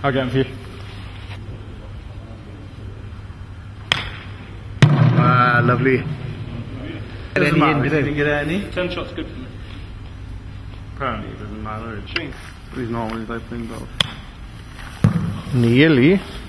I'll get him for you. Ah, lovely. Doesn't matter, You didn't get any? 10 shots good for me. Apparently it doesn't matter. It's He's normally like playing golf. Nearly.